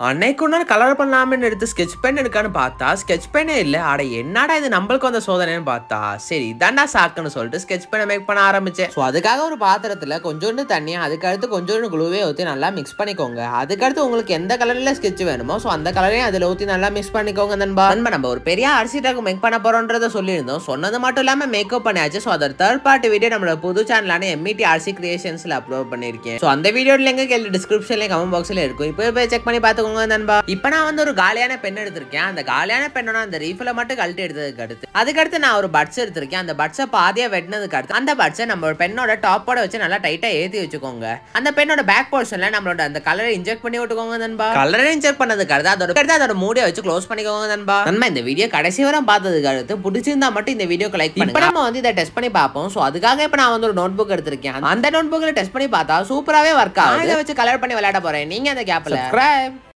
அன்னைக்கு ஒரு நாள் கலர் பண்ணலாம்னு எடுத்து ஸ்கெட்ச் பென் எடுக்கான்னு பார்த்தா ஸ்கெட்ச் பென்னே இல்லை. அட என்னடா இது நம்மளுக்கு வந்த சோதனைன்னு பார்த்தா சரி இதாண்டா சாக்குன்னு சொல்லிட்டு ஸ்கெட்ச் பெனை மேக் பண்ண ஆரம்பிச்சேன். ஸோ அதுக்காக ஒரு பாத்திரத்தில் கொஞ்சோண்டு தண்ணி, அதுக்கடுத்து கொஞ்சோண்டு குளுவே ஊற்றி நல்லா மிக்ஸ் பண்ணிக்கோங்க. அதுக்கடுத்து உங்களுக்கு எந்த கலரில் ஸ்கெட்ச் வேணுமோ ஸோ அந்த கலரையும் அதில் ஊற்றி நல்லா மிக்ஸ் பண்ணிக்கோங்க. நண்பா நம்ம ஒரு பெரிய RC Truck மேக் பண்ண போறோன்றத சொல்லியிருந்தோம். சொன்னது மட்டும் இல்லாமல் மேக்கப் பண்ணியாச்சு. ஸோ அதோட தேர்ட் பார்ட்டி வீடியோ நம்மளோட புது சேனலான MET RC கிரியேஷன்ஸ்ல அப்லோட் பண்ணியிருக்கேன். ஸோ அந்த வீடியோட லிங்க் கீழே டிஸ்கிரிப்ஷன்ல கமெண்ட் பாக்ஸ்ல இருக்கும். இப்போ போய் செக் பண்ணி பார்த்துக்கோங்க நண்பா. இப்போ நான் வந்து ஒரு காலியான பென் எடுத்திருக்கேன். அந்த காலியான பெண்ணோட அந்த ரீஃபில மட்டும் கழட்டி எடுத்ததுக்கு அதுக்கடுத்து நான் ஒரு பட்ஸ் எடுத்திருக்கேன். அந்த பட்ஸை பாதியா வெட்டினதுக்கு அடுத்து அந்த பட்ஸை நம்ம பெண்ணோட டாப்போட வச்சு நல்லா டைட்டா ஏற்றி வச்சுக்கோங்க. அந்த பெண்ணோட பேக் போர்ஷன்ல நம்மளோட அந்த கலரை இன்ஜெக்ட் பண்ணி விட்டுக்கோங்க நண்பா. கலரை இன்ஜெக்ட் பண்ணதுக்கு அடுத்து அதோட மூடியை வச்சு க்ளோஸ் பண்ணிக்கோங்க நண்பா. இந்த வீடியோ கடைசி வரை பார்த்ததுக்கு அடுத்து பிடிச்சிருந்தா மட்டும் இந்த வீடியோக்கு லைக் பண்ணுங்க. நம்ம வந்து இதை டெஸ்ட் பண்ணி பார்ப்போம். ஸோ அதுக்காக இப்போ நான் வந்து ஒரு நோட் புக் எடுத்திருக்கேன். அந்த நோட் புக்ல டெஸ்ட் பண்ணி பார்த்தா சூப்பராகவே ஒர்க் ஆகும். இதை வச்சு கலர் பண்ணி விளையாட போறேன். நீங்க அந்த கேப்ல